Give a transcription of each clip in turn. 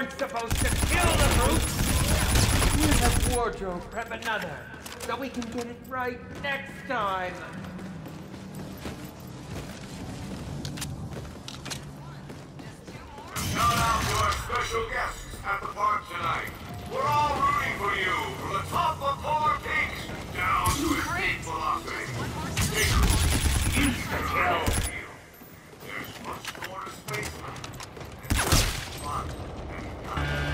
weren't supposed to kill the brute! We'll have Wardrobe prep another, so we can get it right next time! Shout out to our special guests at the park tonight. We're all rooting for you from the top of Polar Peaks down to its peak velocity. Insta-kill! There's much more to space left. It's fun and fun.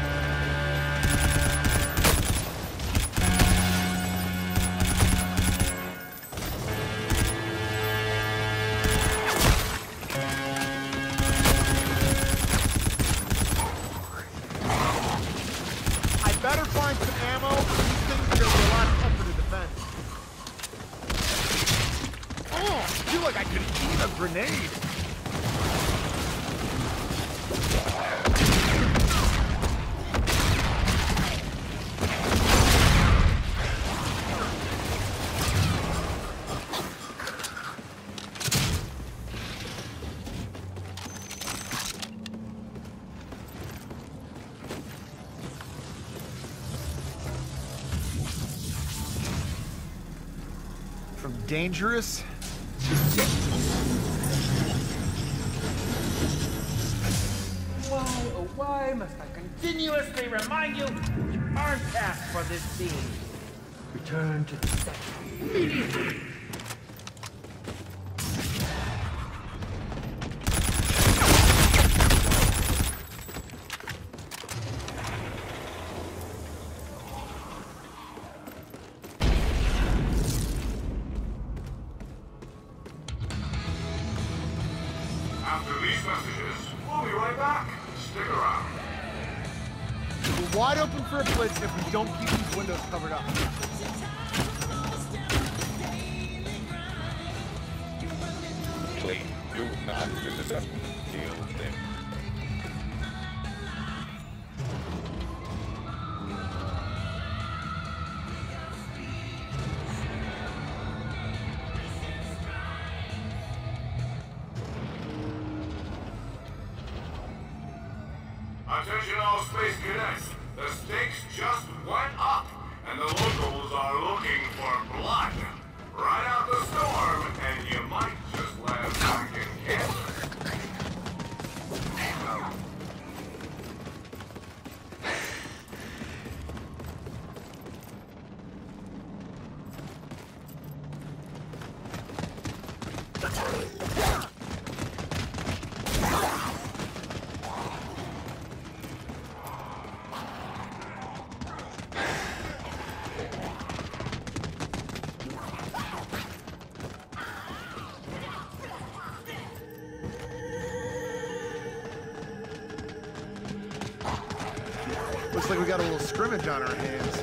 Better find some ammo. These things are going to be a lot tougher to defend. Oh, I feel like I could eat a grenade. From dangerous to safe. Why, oh why must I continuously remind you you aren't asked for this scene? Return to the set immediately! After these messages, we'll be right back. Stick around. We're wide open for a blitz if we don't keep these windows covered up. Please do not disrupt them. Attention all Space Cadets. The stakes just went up, and the locals are looking for blood. Ride out the storm, and you might just land back in Kansas. Looks like we got a little scrimmage on our hands.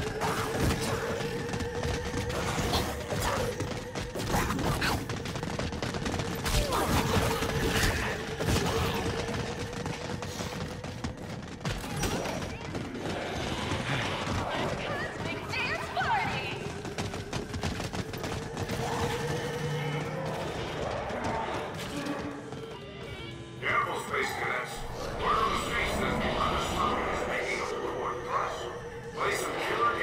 Careful, Space Cadets. Word on the streets says the Understorm is making a forward thrust. Play some killer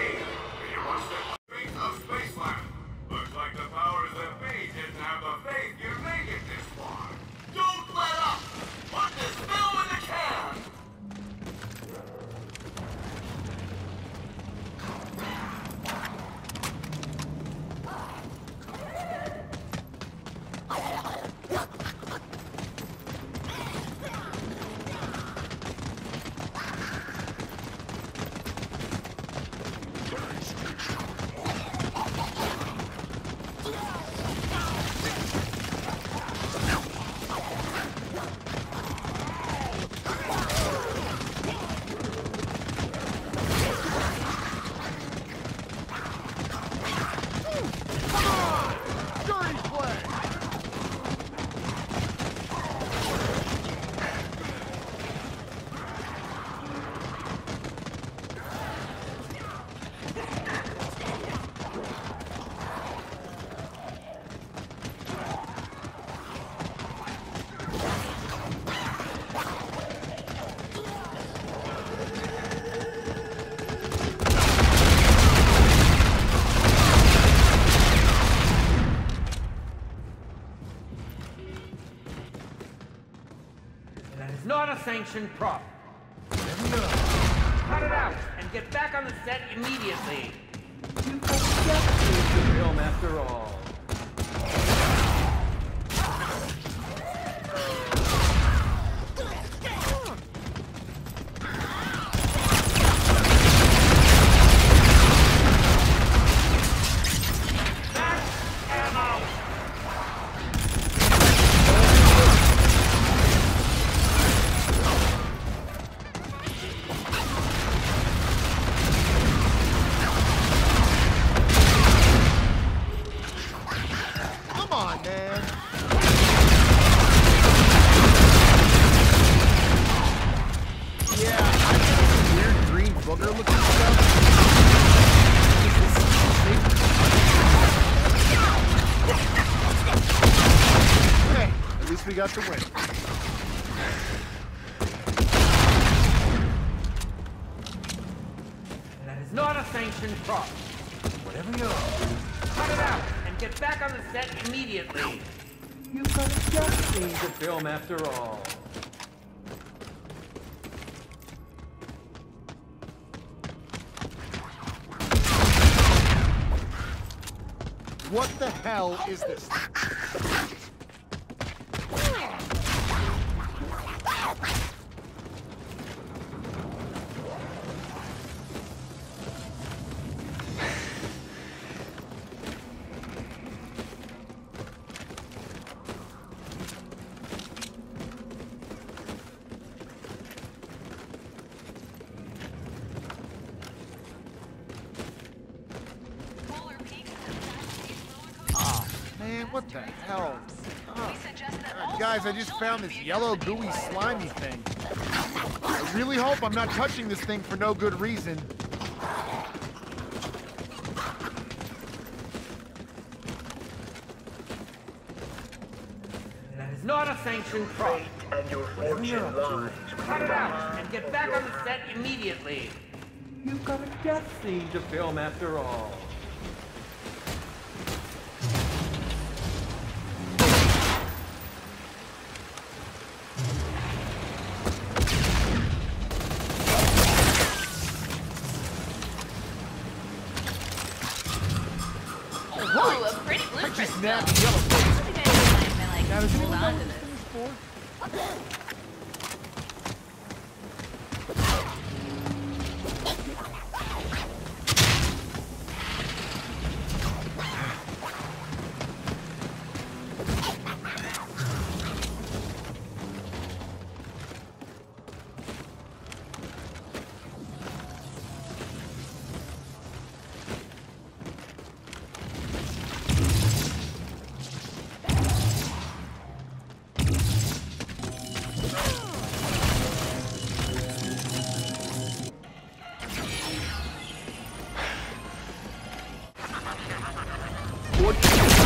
sanctioned prop. Cut it out and get back on the set immediately. You can just use the film after all. We got the win. That is not a sanctioned prop. Whatever you are, cut it out and get back on the set immediately. You could have just seen the film after all. What the hell is this? Man, what the hell? Guys, I just found this yellow, gooey, slimy thing. I really hope I'm not touching this thing for no good reason. That is not a sanctioned prop. And your fortune lies. Cut it out and get back on the set immediately. You've got a death scene to film after all. Ooh, a pretty blueprint. Snappy yellow thing. Now, does anyone know Hold on what to this this. thing is for? What?